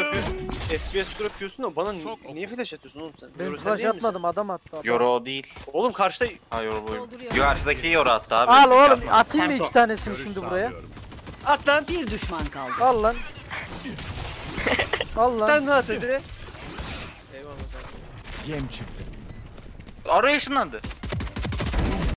FPS tur yapıyorsun da bana niye flash atıyorsun oğlum sen? Ben Yoru sen flash değil misin? atmadım, adam attı. Adam. Yoru o değil. Oğlum karşıda Ha Yoru bu. Karşıdaki Yoru attı abi. Al oğlum, Yapma. atayım mı iki tanesini şimdi buraya? at lan. Bir düşman kaldı. Al lan. Al lan. Sen ne at hadi. Eyvallah. Yem çıktı. Araya ışınlandı.